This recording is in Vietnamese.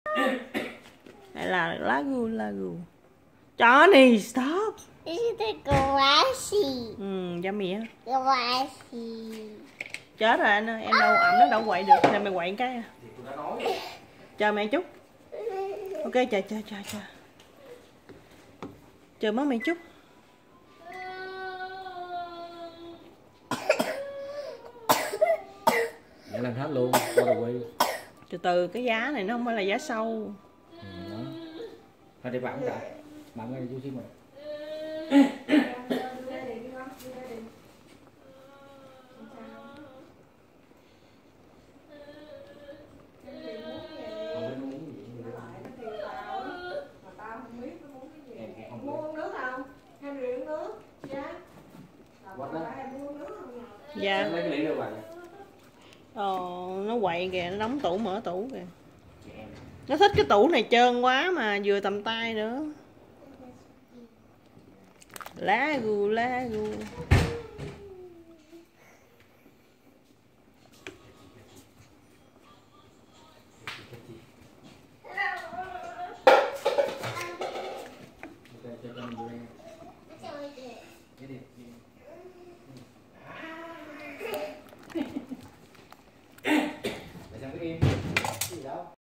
Hay là lagu. Johnny, stop. This is the grassy. Yummy á. Grassy. Chết rồi anh ơi, em đâu ẩm nó đâu quậy được. Nè mày quậy cái à. Chờ mẹ chút. Ok, chờ. Chờ má mày chút. Để làm hết luôn, qua đầu quay. Từ từ, cái giá này nó không phải là giá sâu. Đó. Thôi để bẵng cả. Bẵng cái chút xíu mà. Dạ. Lấy cái ly đâu bà? Nó quậy kìa, nó đóng tủ mở tủ kìa. Nó thích cái tủ này trơn quá mà vừa tầm tay nữa. Lagu. Cái đi.